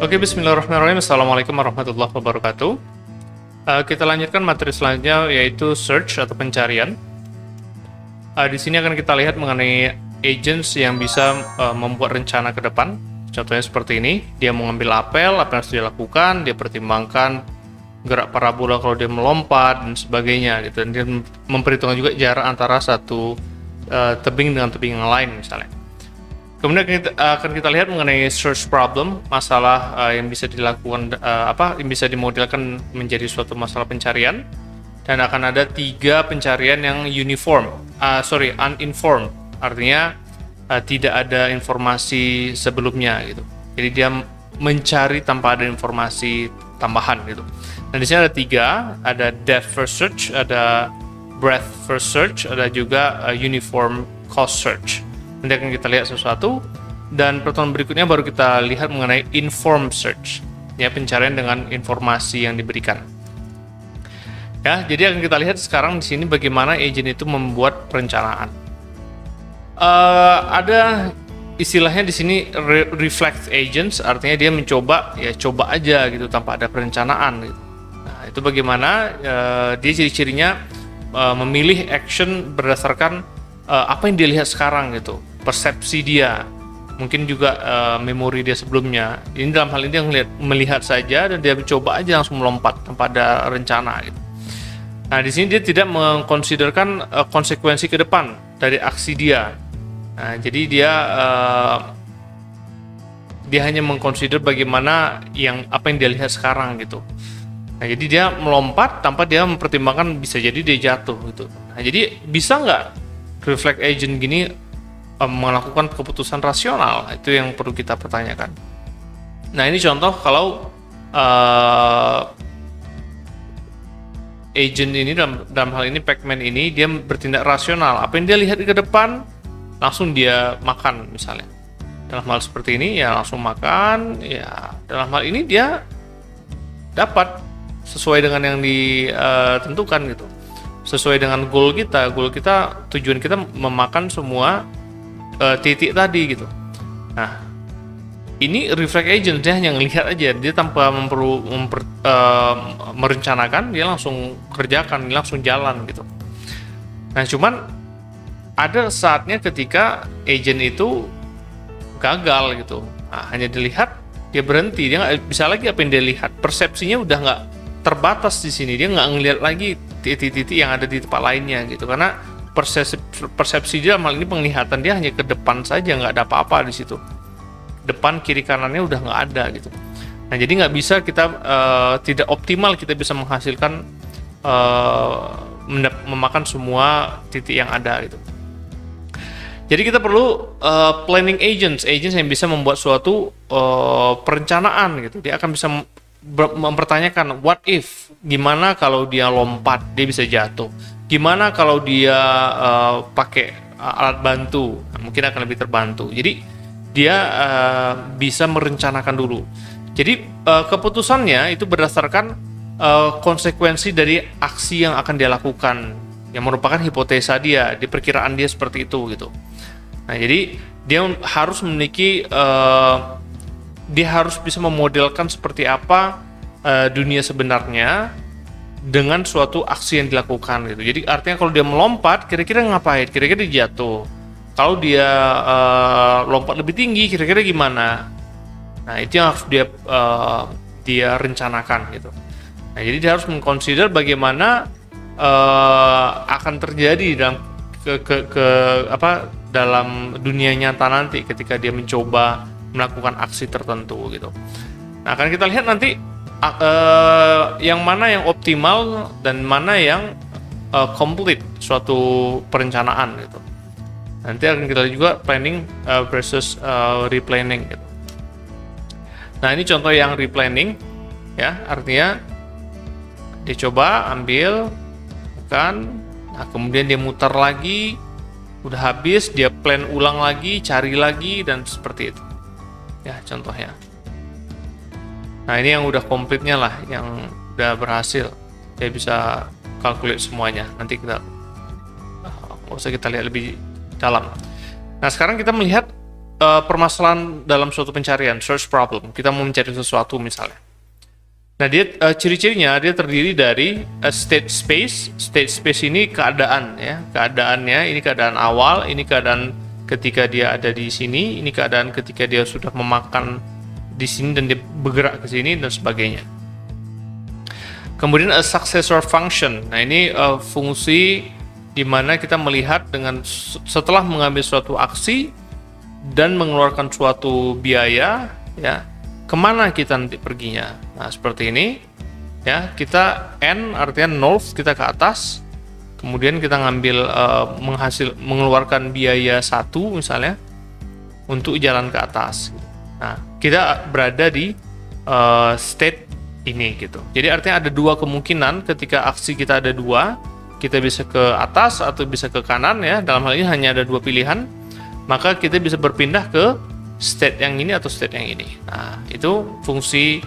Oke, bismillahirrahmanirrahim. Assalamualaikum warahmatullahi wabarakatuh. Kita lanjutkan materi selanjutnya, yaitu search atau pencarian. Di sini akan kita lihat mengenai agents yang bisa membuat rencana ke depan. Contohnya seperti ini, dia mengambil apel, apa yang harus dia lakukan, dia pertimbangkan gerak parabola kalau dia melompat, dan sebagainya. Gitu. Dan dia memperhitungkan juga jarak antara satu tebing dengan tebing yang lain misalnya. Kemudian akan kita lihat mengenai search problem, masalah yang bisa dilakukan, yang bisa dimodelkan menjadi suatu masalah pencarian, dan akan ada 3 pencarian yang uninformed, artinya tidak ada informasi sebelumnya gitu. Jadi dia mencari tanpa ada informasi tambahan gitu. Nah di sini ada 3, ada depth first search, ada breadth first search, ada juga uniform cost search. Nanti akan kita lihat sesuatu, dan pertemuan berikutnya baru kita lihat mengenai informed search, ya, pencarian dengan informasi yang diberikan. Ya, jadi akan kita lihat sekarang di sini bagaimana agent itu membuat perencanaan. Ada istilahnya di sini reflect agents, artinya dia mencoba, ya coba aja gitu tanpa ada perencanaan. Gitu. Nah, itu bagaimana dia ciri-cirinya memilih action berdasarkan apa yang dia lihat sekarang gitu, persepsi dia, mungkin juga memori dia sebelumnya. Ini dalam hal ini dia melihat saja dan dia mencoba aja langsung melompat tanpa ada rencana gitu. Nah di sini dia tidak mengkonsiderkan konsekuensi ke depan dari aksi dia. Nah jadi dia hanya mengkonsider bagaimana apa yang dia lihat sekarang gitu. Nah jadi dia melompat tanpa dia mempertimbangkan bisa jadi dia jatuh gitu. Nah jadi bisa nggak reflect agent gini melakukan keputusan rasional? Itu yang perlu kita pertanyakan. Nah ini contoh kalau agent ini dalam hal ini Pac-Man ini dia bertindak rasional. Apa yang dia lihat ke depan langsung dia makan misalnya. Dalam hal seperti ini ya langsung makan. Ya dalam hal ini dia dapat sesuai dengan yang ditentukan gitu. Sesuai dengan goal kita, tujuan kita memakan semua titik tadi gitu. Nah, ini reflect agent, dia hanya ngelihat aja, dia tanpa merencanakan, dia langsung kerjakan, dia langsung jalan gitu. Nah, cuman ada saatnya ketika agent itu gagal gitu. Nah, hanya dilihat, dia berhenti, dia nggak bisa lagi apa yang dia lihat. Persepsinya udah nggak terbatas di sini, dia nggak ngelihat lagi titik-titik yang ada di tempat lainnya gitu, karena persepsi dia malah ini penglihatan dia hanya ke depan saja, nggak ada apa-apa di situ, depan kiri kanannya udah nggak ada gitu. Nah jadi nggak bisa kita tidak optimal kita bisa menghasilkan memakan semua titik yang ada gitu. Jadi kita perlu planning agents yang bisa membuat suatu perencanaan gitu. Dia akan bisa mempertanyakan what if, gimana kalau dia lompat dia bisa jatuh, gimana kalau dia pakai alat bantu, mungkin akan lebih terbantu. Jadi dia bisa merencanakan dulu. Jadi keputusannya itu berdasarkan konsekuensi dari aksi yang akan dia lakukan, yang merupakan hipotesa dia, di perkiraan dia seperti itu gitu. Nah jadi dia harus memiliki dia harus bisa memodelkan seperti apa dunia sebenarnya dengan suatu aksi yang dilakukan gitu. Jadi artinya kalau dia melompat, kira-kira ngapain? Kira-kira dia jatuh. Kalau dia lompat lebih tinggi, kira-kira gimana? Nah itu yang harus dia rencanakan gitu. Nah jadi dia harus mengconsider bagaimana akan terjadi dalam dunia nyata nanti ketika dia mencoba melakukan aksi tertentu gitu. Nah akan kita lihat nanti yang mana yang optimal dan mana yang complete suatu perencanaan gitu. Nanti akan kita lihat juga planning versus replanning gitu. Nah ini contoh yang replanning ya, artinya dia coba ambil kan, nah kemudian dia mutar lagi, udah habis dia plan ulang lagi, cari lagi, dan seperti itu. Ya contohnya. Nah ini yang udah komplitnya lah, yang udah berhasil, dia bisa calculate semuanya. Nanti kita nggak usah kita lihat lebih dalam. Nah sekarang kita melihat permasalahan dalam suatu pencarian, search problem. Kita mau mencari sesuatu misalnya. Nah, dia ciri-cirinya dia terdiri dari state space. State space ini keadaan ya. Keadaannya ini keadaan awal, ini keadaan ketika dia ada di sini, ini keadaan ketika dia sudah memakan di sini dan dia bergerak ke sini dan sebagainya. Kemudian a successor function. Nah, ini fungsi di mana kita melihat dengan setelah mengambil suatu aksi dan mengeluarkan suatu biaya ya, kemana kita nanti perginya. Nah, seperti ini ya, kita N artinya north, kita ke atas, kemudian kita ngambil mengeluarkan biaya 1 misalnya untuk jalan ke atas. Nah, kita berada di state ini gitu. Jadi artinya ada dua kemungkinan ketika aksi kita ada dua, kita bisa ke atas atau bisa ke kanan ya. Dalam hal ini hanya ada dua pilihan, maka kita bisa berpindah ke state yang ini atau state yang ini. Nah, itu fungsi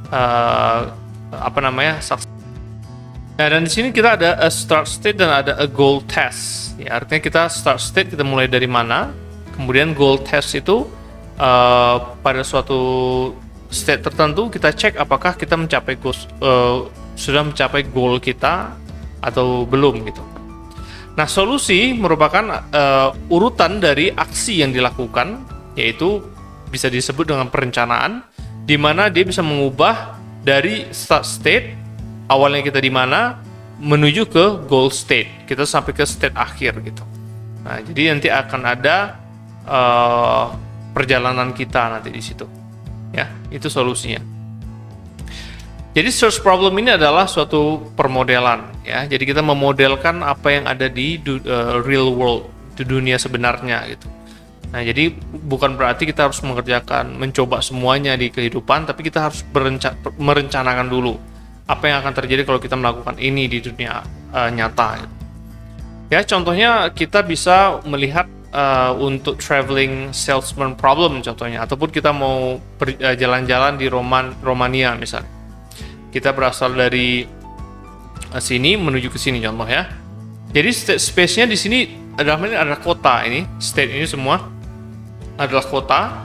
Nah, dan di sini kita ada a start state dan ada a goal test. Ya, artinya kita start state kita mulai dari mana, kemudian goal test itu pada suatu state tertentu kita cek apakah kita mencapai sudah mencapai goal kita atau belum gitu. Nah, solusi merupakan urutan dari aksi yang dilakukan, yaitu bisa disebut dengan perencanaan, di mana dia bisa mengubah dari start state awalnya kita di mana menuju ke goal state, kita sampai ke state akhir gitu. Nah, jadi nanti akan ada perjalanan kita nanti di situ. Ya, itu solusinya. Jadi search problem ini adalah suatu permodelan ya. Jadi kita memodelkan apa yang ada di real world, di dunia sebenarnya gitu. Nah, jadi bukan berarti kita harus mencoba semuanya di kehidupan, tapi kita harus merencanakan dulu apa yang akan terjadi kalau kita melakukan ini di dunia nyata gitu. Ya, contohnya kita bisa melihat untuk traveling salesman problem contohnya, ataupun kita mau jalan-jalan di Romania misalnya. Kita berasal dari sini menuju ke sini contoh ya. Jadi state space-nya di sini adalah kota ini, state ini semua adalah kota.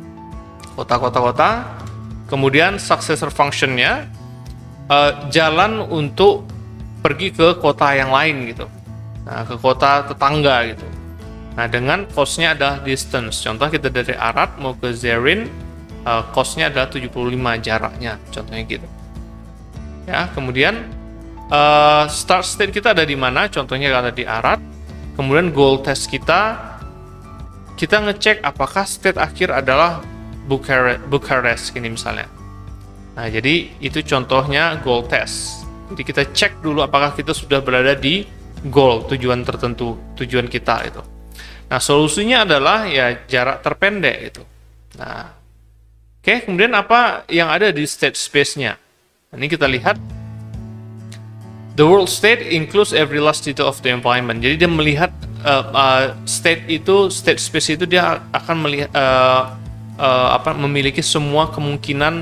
Kemudian successor function-nya jalan untuk pergi ke kota yang lain gitu. Nah, ke kota tetangga gitu. Nah, dengan cost-nya adalah distance. Contoh kita dari Arad mau ke Zerin, cost-nya adalah 75 jaraknya, contohnya gitu. Ya, kemudian start state kita ada di mana? Contohnya ada di Arad. Kemudian goal test kita ngecek apakah state akhir adalah Bucharest ini misalnya. Nah, jadi itu contohnya goal test. Jadi kita cek dulu apakah kita sudah berada di goal, tujuan tertentu, tujuan kita itu. Nah, solusinya adalah ya jarak terpendek itu. Nah, oke, kemudian apa yang ada di state space-nya? Ini kita lihat. The world state includes every last detail of the environment. Jadi dia melihat state space itu dia akan melihat memiliki semua kemungkinan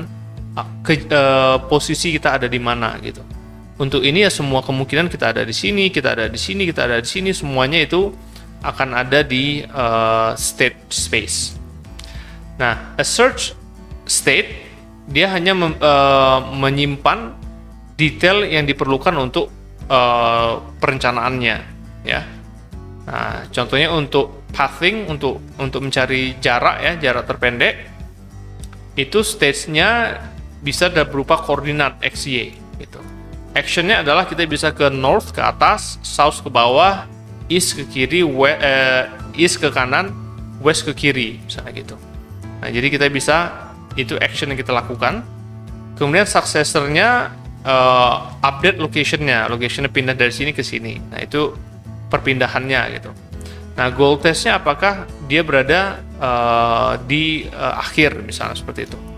posisi kita ada di mana gitu. Untuk ini ya semua kemungkinan kita ada di sini, kita ada di sini, kita ada di sini, semuanya itu akan ada di state space. Nah, a search state dia hanya menyimpan detail yang diperlukan untuk perencanaannya, ya. Nah, contohnya untuk pathing, untuk mencari jarak ya, jarak terpendek, itu stage-nya bisa berupa koordinat x, y, gitu. Action-nya adalah kita bisa ke north ke atas, south ke bawah, east ke kiri, east ke kanan, west ke kiri, misalnya gitu. Nah, jadi kita bisa, itu action yang kita lakukan. Kemudian successor-nya update location-nya pindah dari sini ke sini. Nah, itu perpindahannya gitu. Nah, goal test-nya apakah dia berada di akhir, misalnya seperti itu.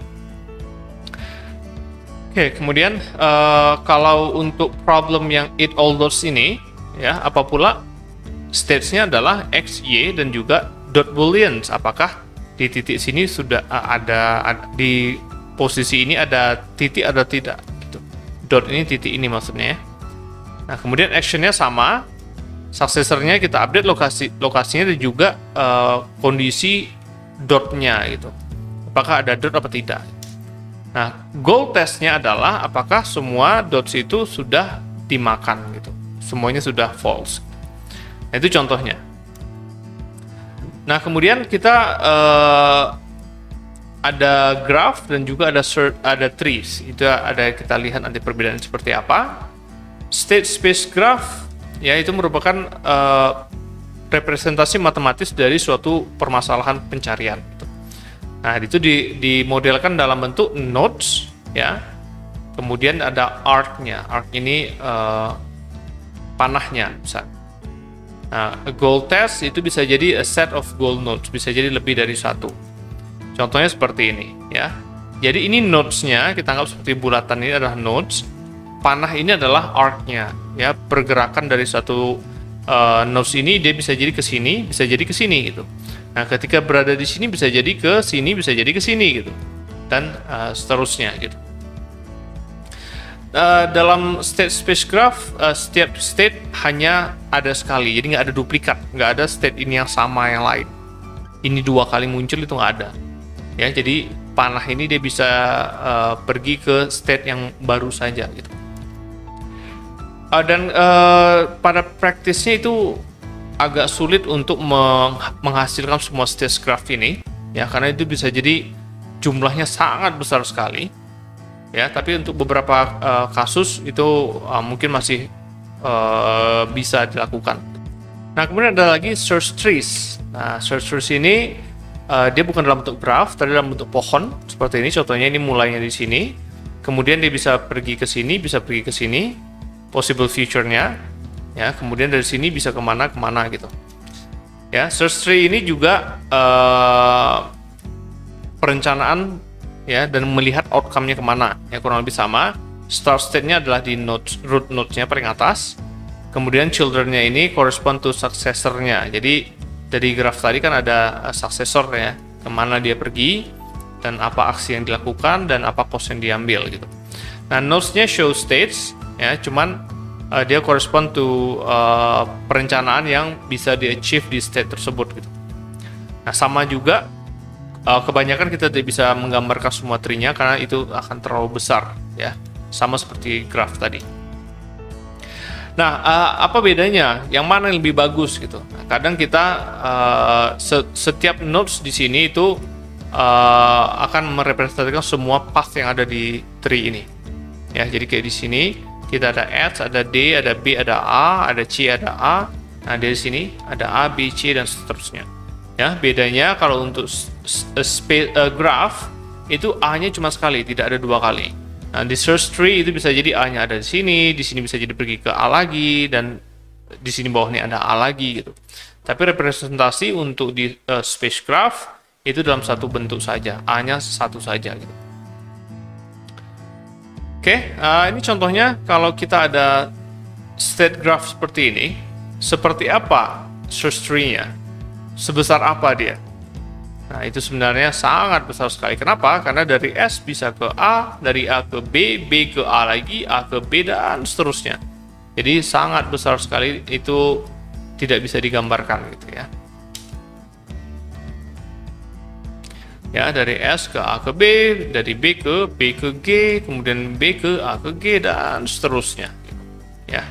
Oke, kemudian kalau untuk problem yang it all does ini, ya, apa pula? States-nya adalah X, Y, dan juga dot booleans. Apakah di titik sini sudah ada di posisi ini ada titik atau tidak? Gitu. Dot ini titik ini maksudnya ya. Nah, kemudian action-nya sama. Successor-nya kita update lokasinya dan juga kondisi dotnya gitu. Apakah ada dot apa tidak. Nah, goal testnya adalah apakah semua dots itu sudah dimakan gitu. Semuanya sudah false. Nah, itu contohnya. Nah, kemudian kita ada graph dan juga ada trees. Itu ada, kita lihat nanti perbedaan seperti apa. State space graph ya itu merupakan representasi matematis dari suatu permasalahan pencarian. Nah, itu dimodelkan dalam bentuk nodes ya. Kemudian ada arc-nya. Arc ini panahnya misalnya. Nah, a goal test itu bisa jadi a set of goal nodes, bisa jadi lebih dari satu. Contohnya seperti ini ya. Jadi ini nodes-nya kita anggap seperti bulatan, ini adalah nodes. Panah ini adalah arc-nya ya, pergerakan dari satu nodes ini dia bisa jadi ke sini, bisa jadi ke sini gitu. Nah, ketika berada di sini bisa jadi ke sini, bisa jadi ke sini gitu. Dan seterusnya gitu. Dalam state space graph, setiap state hanya ada sekali, jadi nggak ada duplikat, nggak ada state ini yang sama yang lain. Ini 2 kali muncul itu nggak ada. Ya, jadi panah ini dia bisa pergi ke state yang baru saja gitu. Dan pada praktisnya itu agak sulit untuk menghasilkan semua state graph ini, ya, karena itu bisa jadi jumlahnya sangat besar sekali, ya. Tapi untuk beberapa kasus itu mungkin masih bisa dilakukan. Nah, kemudian ada lagi search trees. Nah, search trees ini dia bukan dalam bentuk graph, tapi dalam bentuk pohon seperti ini. Contohnya ini mulainya di sini, kemudian dia bisa pergi ke sini, bisa pergi ke sini, possible future-nya. Ya, kemudian dari sini bisa kemana gitu. Ya, search tree ini juga perencanaan ya dan melihat outcome-nya kemana. Ya, kurang lebih sama. Start state-nya adalah di root node-nya paling atas. Kemudian children-nya ini correspond to successor-nya. Jadi dari graph tadi kan ada successor ya, kemana dia pergi dan apa aksi yang dilakukan dan apa cost yang diambil gitu. Nah, nodes-nya show states ya, cuman dia correspond to perencanaan yang bisa di-achieve di state tersebut gitu. Nah, sama juga kebanyakan kita tidak bisa menggambarkan semua tree-nya karena itu akan terlalu besar ya, sama seperti graph tadi. Nah, apa bedanya? Yang mana yang lebih bagus gitu? Nah, kadang kita setiap nodes di sini itu akan merepresentasikan semua path yang ada di tree ini. Ya, jadi kayak di sini kita ada X, ada D, ada B, ada A, ada C, ada A. Nah, dari sini ada A, B, C, dan seterusnya. Ya, bedanya kalau untuk graph itu A-nya cuma sekali, tidak ada 2 kali. Nah, di search tree itu bisa jadi A-nya ada di sini bisa jadi pergi ke A lagi, dan di sini bawahnya ada A lagi gitu. Tapi representasi untuk di space graph itu dalam satu bentuk saja, A-nya satu saja gitu. Oke, ini contohnya kalau kita ada state graph seperti ini, seperti apa search tree-nya? Sebesar apa dia? Nah, itu sebenarnya sangat besar sekali. Kenapa? Karena dari S bisa ke A, dari A ke B, B ke A lagi, A ke B, dan seterusnya. Jadi sangat besar sekali, itu tidak bisa digambarkan gitu ya. Ya, dari S ke A ke B, dari B ke G, kemudian B ke A ke G, dan seterusnya. Ya.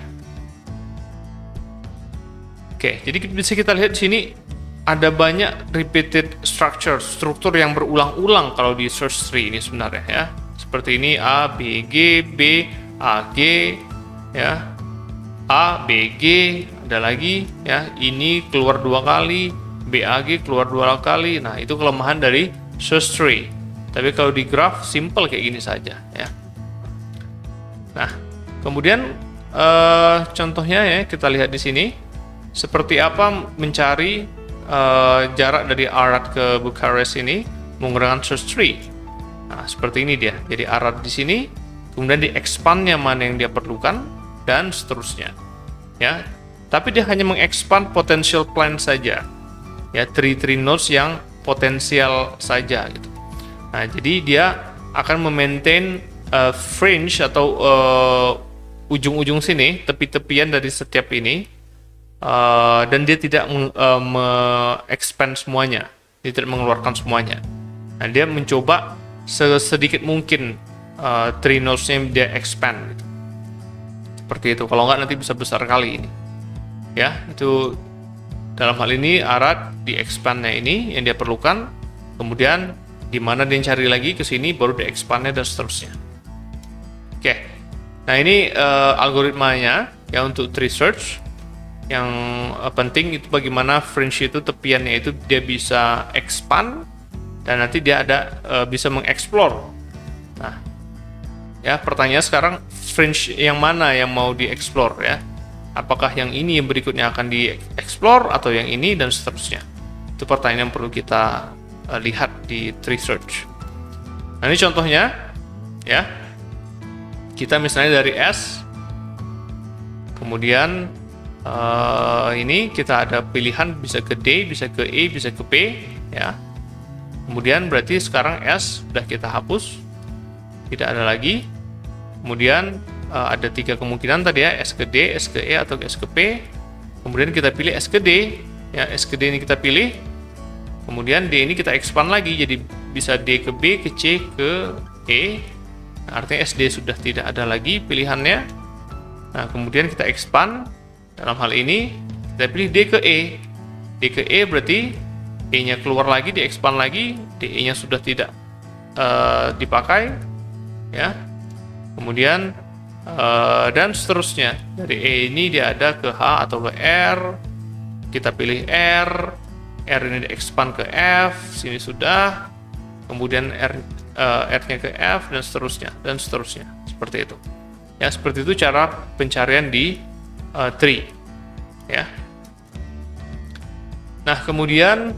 Oke, jadi bisa kita lihat di sini ada banyak repeated struktur yang berulang-ulang kalau di search tree ini sebenarnya ya. Seperti ini A, B, G, B, A, G, ya. A, B, G, ada lagi ya. Ini keluar 2 kali, B, A, G keluar 2 kali. Nah, itu kelemahan dari search tree. Tapi kalau di graph simple kayak gini saja ya. Nah, kemudian contohnya ya kita lihat di sini seperti apa mencari jarak dari Arad ke Bucharest ini menggunakan search tree. Nah, seperti ini dia. Jadi Arad di sini, kemudian di expand-nya mana yang dia perlukan dan seterusnya. Ya. Tapi dia hanya mengexpand potential plan saja. Ya, tree nodes yang potensial saja gitu. Nah, jadi dia akan memaintain fringe atau ujung-ujung sini, tepi-tepian dari setiap ini, dan dia tidak me-expand semuanya. dia tidak mengeluarkan semuanya. Nah, dia mencoba sedikit mungkin tree nodes-nya dia expand gitu. Seperti itu. Kalau nggak nanti bisa besar kali ini. Ya, itu dalam hal ini arat di expand-nya ini yang dia perlukan. Kemudian di mana dia cari lagi ke sini baru di expand-nya dan seterusnya. Oke. Nah, ini algoritmanya ya untuk tree search. Yang penting itu bagaimana fringe itu, tepiannya itu dia bisa expand dan nanti dia ada bisa mengeksplor. Nah, ya pertanyaan sekarang fringe yang mana yang mau dieksplor ya? Apakah yang ini yang berikutnya akan dieksplor atau yang ini dan seterusnya? Itu pertanyaan yang perlu kita lihat di tree search. Nah, ini contohnya ya. Kita misalnya dari S, kemudian ini kita ada pilihan bisa ke D, bisa ke E, bisa ke P ya. Kemudian berarti sekarang S sudah kita hapus, tidak ada lagi. Kemudian ada 3 kemungkinan tadi ya, S ke D, S ke E, atau S ke P. Kemudian kita pilih S ke D ya, S ke D ini kita pilih. Kemudian D ini kita expand lagi, jadi bisa D ke B, ke C, ke E. Nah, artinya SD sudah tidak ada lagi pilihannya. Nah, kemudian kita expand. Dalam hal ini kita pilih D ke E. D ke E berarti E-nya keluar lagi, di expand lagi, DE-nya sudah tidak dipakai ya. Kemudian dan seterusnya. Dari E ini dia ada ke H atau ke R. Kita pilih R. R ini di expand ke F, sini sudah. Kemudian R-nya ke F dan seterusnya, seperti itu. Ya, seperti itu cara pencarian di tree. Ya. Nah, kemudian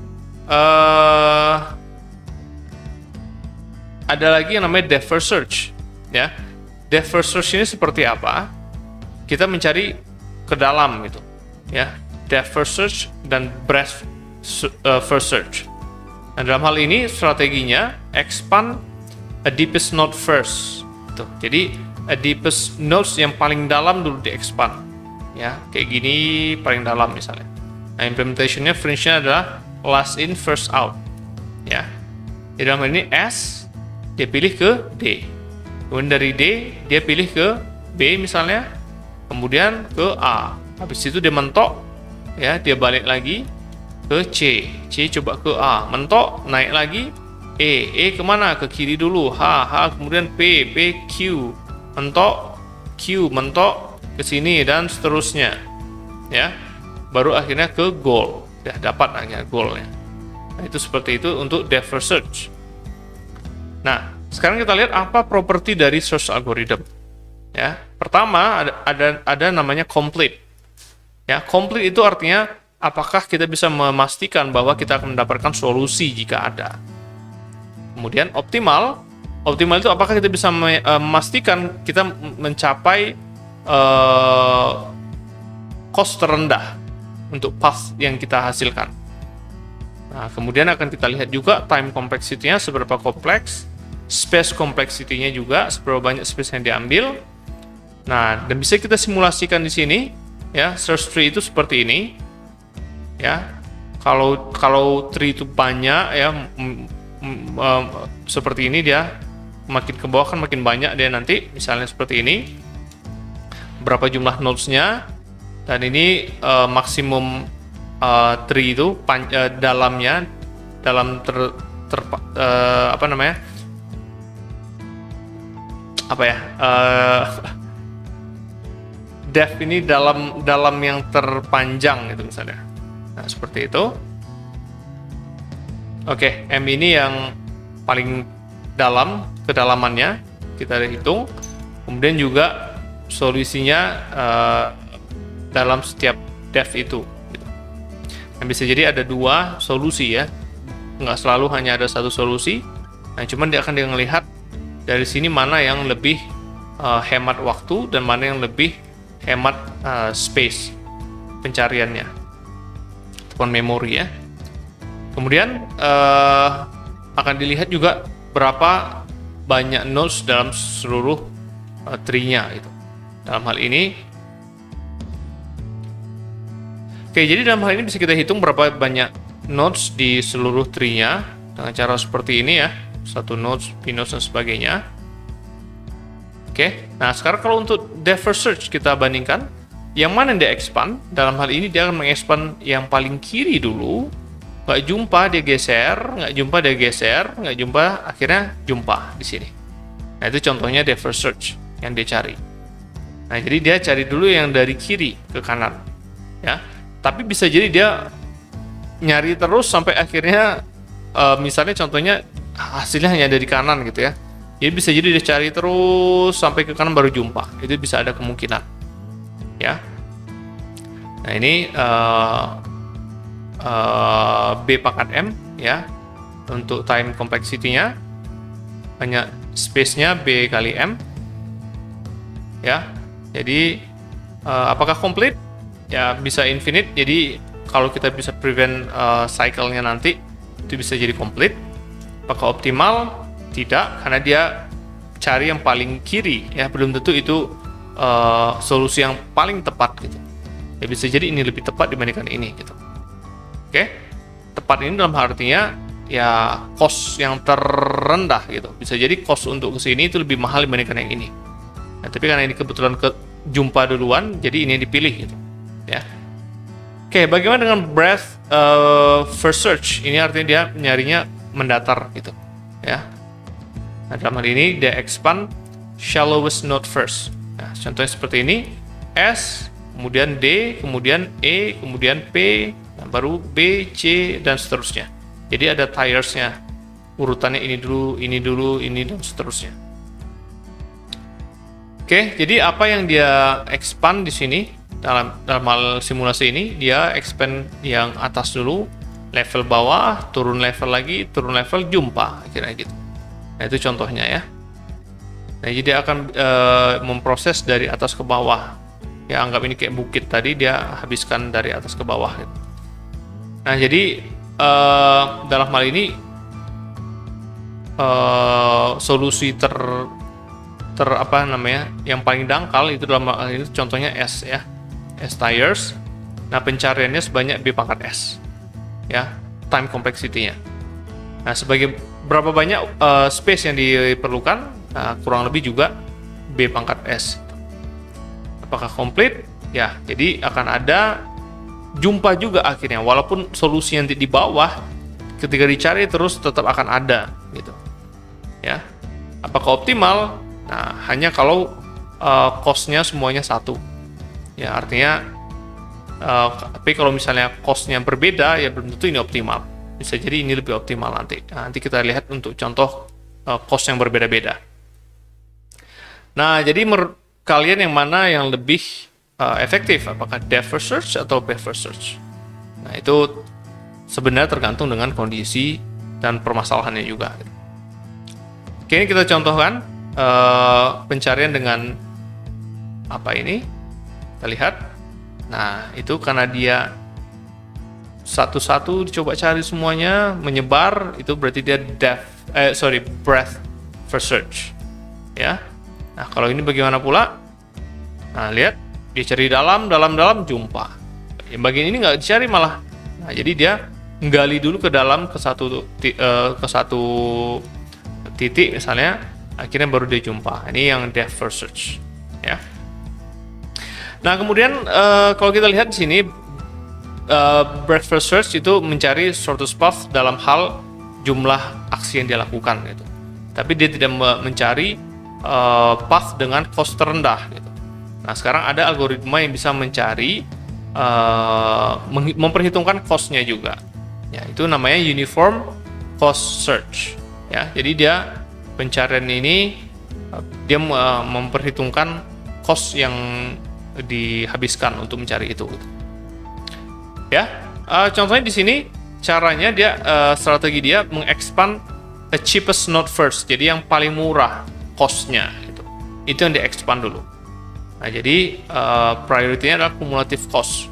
ada lagi yang namanya depth first search. Ya, depth first search ini seperti apa? Kita mencari ke dalam gitu. Ya, depth first search dan breadth first search. Nah, dalam hal ini strateginya expand a deepest node first. Tuh. Jadi a deepest nodes yang paling dalam dulu di expand. Ya, kayak gini paling dalam misalnya. Nah, implementationnya fringe-nya adalah last in first out. Ya. Di dalam hal ini S dia pilih ke D. Kemudian dari D dia pilih ke B misalnya. Kemudian ke A. Habis itu dia mentok ya, dia balik lagi ke C, C coba ke A, mentok, naik lagi, E kemana? Ke kiri dulu, H, kemudian P, Q, mentok, Q, mentok, ke sini, dan seterusnya, ya, baru akhirnya ke goal, ya, dapat akhirnya goalnya. Nah, itu seperti itu untuk depth first search. Nah, sekarang kita lihat apa properti dari search algorithm. Ya, pertama ada namanya complete. Ya, complete itu artinya apakah kita bisa memastikan bahwa kita akan mendapatkan solusi jika ada. Kemudian optimal itu apakah kita bisa memastikan kita mencapai cost terendah untuk path yang kita hasilkan. Nah, kemudian akan kita lihat juga time complexity-nya seberapa kompleks, space complexity-nya juga seberapa banyak space yang diambil. Nah, dan bisa kita simulasikan di sini, ya, search tree itu seperti ini. Ya, kalau tree itu banyak ya, seperti ini, dia makin ke bawah kan makin banyak dia nanti, misalnya seperti ini, berapa jumlah nodes-nya, dan ini maksimum tree itu dalamnya, dalam apa namanya, apa ya, depth ini dalam yang terpanjang itu misalnya. Nah, seperti itu. Oke, M ini yang paling dalam, kedalamannya kita hitung. Kemudian juga solusinya dalam setiap depth itu. Nah, bisa jadi ada 2 solusi ya. Nggak selalu hanya ada 1 solusi. Nah, cuman dia akan melihat dari sini mana yang lebih hemat waktu dan mana yang lebih hemat space pencariannya. Memori ya. Kemudian akan dilihat juga berapa banyak nodes dalam seluruh tree-nya itu. Dalam hal ini, oke, jadi dalam hal ini bisa kita hitung berapa banyak nodes di seluruh tree-nya dengan cara seperti ini ya, satu nodes, p nodes dan sebagainya. Oke, nah sekarang kalau untuk depth first search kita bandingkan, yang mana yang dia expand? Dalam hal ini dia akan mengexpand yang paling kiri dulu, nggak jumpa dia geser, nggak jumpa dia geser, nggak jumpa, akhirnya jumpa di sini. Nah itu contohnya depth first search yang dia cari. Nah jadi dia cari dulu yang dari kiri ke kanan, ya. Tapi bisa jadi dia nyari terus sampai akhirnya, misalnya contohnya hasilnya hanya dari kanan gitu ya. Jadi bisa jadi dia cari terus sampai ke kanan baru jumpa. Itu bisa ada kemungkinan, ya. Nah ini B pangkat M ya untuk time complexity-nya, hanya space-nya B kali M ya. Jadi apakah complete? Ya bisa infinite. Jadi kalau kita bisa prevent cycle-nya nanti itu bisa jadi complete. Apakah optimal? Tidak, karena dia cari yang paling kiri ya, belum tentu itu solusi yang paling tepat gitu. Ya bisa jadi ini lebih tepat dibandingkan ini gitu. Oke, tepat ini dalam artinya ya cost yang terendah gitu. Bisa jadi cost untuk kesini itu lebih mahal dibandingkan yang ini. Nah, tapi karena ini kebetulan jumpa duluan, jadi ini yang dipilih gitu ya. Oke, bagaimana dengan breadth first search? Ini artinya dia nyarinya mendatar gitu ya. Nah, dalam hal ini dia expand shallowest node first. Nah, contohnya seperti ini, S, kemudian D, kemudian E, kemudian P, dan baru B, C, dan seterusnya. Jadi ada tiers-nya, urutannya ini dulu, ini, dan seterusnya. Oke, jadi apa yang dia expand di sini dalam hal simulasi ini, dia expand yang atas dulu, level bawah, turun level lagi, turun level, jumpa, kira-kira gitu. Nah itu contohnya ya. Nah jadi dia akan memproses dari atas ke bawah. Ya anggap ini kayak bukit tadi, dia habiskan dari atas ke bawah gitu. Nah jadi dalam hal ini solusi apa namanya yang paling dangkal itu dalam hal ini contohnya S ya, S tiers. Nah pencariannya sebanyak B pangkat S ya, time complexity-nya. Nah sebagai berapa banyak space yang diperlukan, nah, kurang lebih juga B pangkat S. Apakah complete? Ya, jadi akan ada jumpa juga akhirnya, walaupun solusi yang di bawah ketika dicari terus tetap akan ada gitu ya. Apakah optimal? Nah hanya kalau cost-nya semuanya satu ya, artinya tapi kalau misalnya cost-nya berbeda ya belum tentu ini optimal. Bisa jadi ini lebih optimal nanti. Nah, nanti kita lihat untuk contoh cost yang berbeda-beda. Nah, jadi menurut kalian yang mana yang lebih efektif? Apakah depth first search atau breadth first search? Nah, itu sebenarnya tergantung dengan kondisi dan permasalahannya juga. Oke, ini kita contohkan pencarian dengan apa ini? Kita lihat. Nah, itu karena dia satu-satu dicoba cari semuanya, menyebar, itu berarti dia breadth first search ya. Nah kalau ini bagaimana pula? Nah lihat, dia cari dalam jumpa. Yang bagian ini nggak dicari malah. Nah jadi dia nggali dulu ke dalam ke satu titik misalnya, akhirnya baru dia jumpa. Ini yang depth first search ya. Nah kemudian kalau kita lihat di sini, breadth first search itu mencari shortest path dalam hal jumlah aksi yang dia lakukan gitu. Tapi dia tidak mencari path dengan cost terendah gitu. Nah sekarang ada algoritma yang bisa mencari memperhitungkan cost-nya juga. Ya itu namanya uniform cost search. Ya jadi dia pencarian ini dia memperhitungkan cost yang dihabiskan untuk mencari itu. Gitu. Ya, contohnya di sini caranya dia strategi dia mengexpand the cheapest node first, jadi yang paling murah cost-nya gitu. Itu yang di expand dulu. Nah jadi priority-nya adalah cumulative cost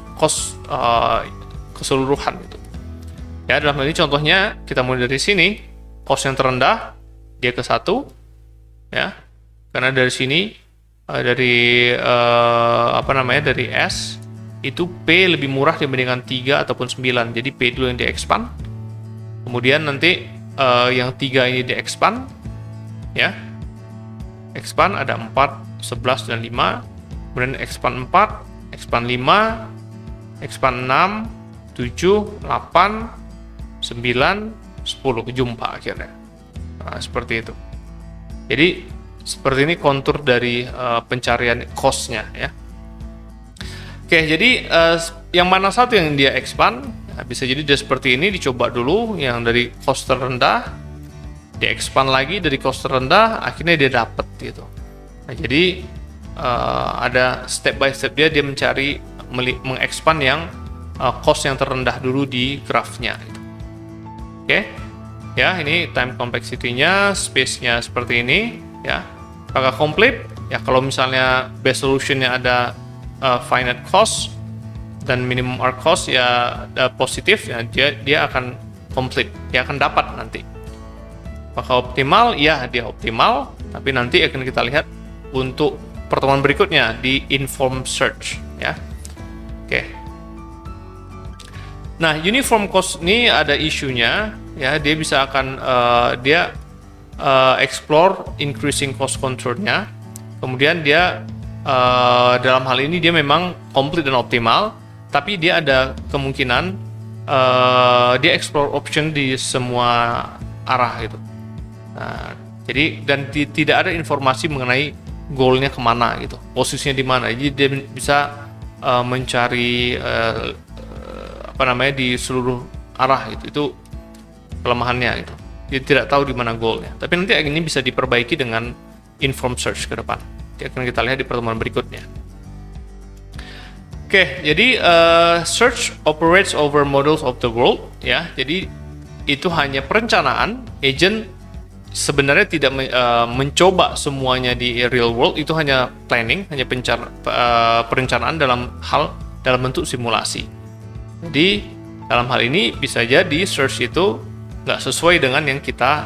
keseluruhan gitu. Ya dalam hal ini contohnya kita mulai dari sini, cost yang terendah dia ke 1 ya, karena dari sini dari dari S itu P lebih murah dibandingkan 3 ataupun 9. Jadi P dulu yang di-expand. Kemudian nanti yang 3 ini di-expand. Ya. Expand ada 4, 11, dan 5. Kemudian expand 4, expand 5, expand 6, 7, 8, 9, 10. Jumpa akhirnya. Nah, seperti itu. Jadi, seperti ini kontur dari pencarian cost-nya ya. Oke, jadi yang mana satu yang dia expand, nah, bisa jadi dia seperti ini, dicoba dulu yang dari cost terendah, dia expand lagi dari cost terendah, akhirnya dia dapat gitu. Nah, jadi ada step by step dia mencari mengexpand yang cost yang terendah dulu di grafnya gitu. Oke. Ya, ini time complexity-nya, space-nya seperti ini ya. Apakah complete? Ya, kalau misalnya best solution-nya ada finite cost dan minimum arc cost ya positif ya, dia akan complete, dia akan dapat nanti. Apakah optimal? Ya, dia optimal, tapi nanti akan kita lihat untuk pertemuan berikutnya di informed search ya. Oke. Nah, uniform cost ini ada isunya ya, dia bisa akan explore increasing cost control-nya. Kemudian dia dalam hal ini dia memang komplit dan optimal, tapi dia ada kemungkinan dia explore option di semua arah gitu. Nah, jadi dan tidak ada informasi mengenai goalnya kemana gitu, posisinya di mana. Jadi dia bisa mencari di seluruh arah gitu. Itu kelemahannya gitu. Dia tidak tahu di mana goalnya. Tapi nanti ini bisa diperbaiki dengan informed search ke depan. Akan kita lihat di pertemuan berikutnya. Oke, jadi search operates over models of the world ya. Jadi itu hanya perencanaan. Agent sebenarnya tidak mencoba semuanya di real world, itu hanya planning, hanya perencanaan dalam bentuk simulasi. Jadi dalam hal ini bisa jadi search itu nggak sesuai dengan yang kita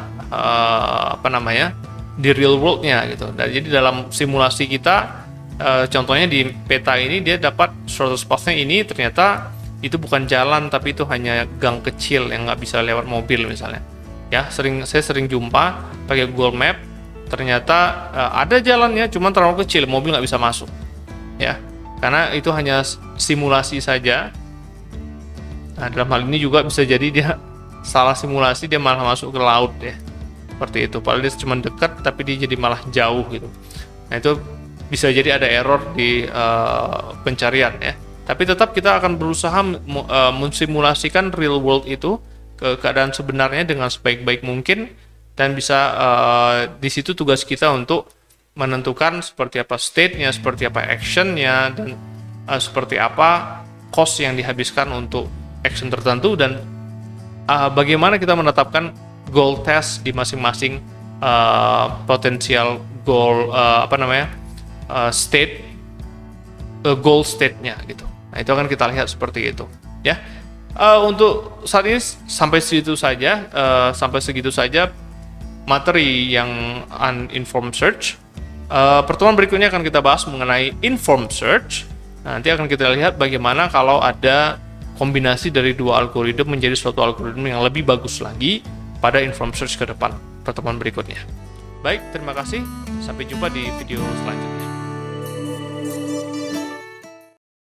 di real world-nya gitu. Dan jadi dalam simulasi kita, contohnya di peta ini dia dapat shortest path-nya ini ternyata itu bukan jalan, tapi itu hanya gang kecil yang nggak bisa lewat mobil misalnya. Ya, saya sering jumpa pakai Google Map, ternyata ada jalannya, cuma terlalu kecil, mobil nggak bisa masuk. Ya, karena itu hanya simulasi saja. Nah, dalam hal ini juga bisa jadi dia salah simulasi, dia malah masuk ke laut ya. Seperti itu, padahal dia cuma dekat tapi dia jadi malah jauh gitu. Nah, itu bisa jadi ada error di pencarian ya. Tapi tetap kita akan berusaha mensimulasikan real world itu ke keadaan sebenarnya dengan sebaik-baik mungkin, dan bisa di situ tugas kita untuk menentukan seperti apa state-nya, seperti apa action-nya, dan seperti apa cost yang dihabiskan untuk action tertentu, dan bagaimana kita menetapkan goal test di masing-masing potensial goal state, goal state-nya gitu. Nah, itu akan kita lihat seperti itu ya. Untuk saat ini sampai segitu saja materi yang uninformed search. Pertemuan berikutnya akan kita bahas mengenai informed search. Nanti akan kita lihat bagaimana kalau ada kombinasi dari dua algoritma menjadi suatu algoritma yang lebih bagus lagi pada informed search ke depan, pertemuan berikutnya. Baik, terima kasih. Sampai jumpa di video selanjutnya.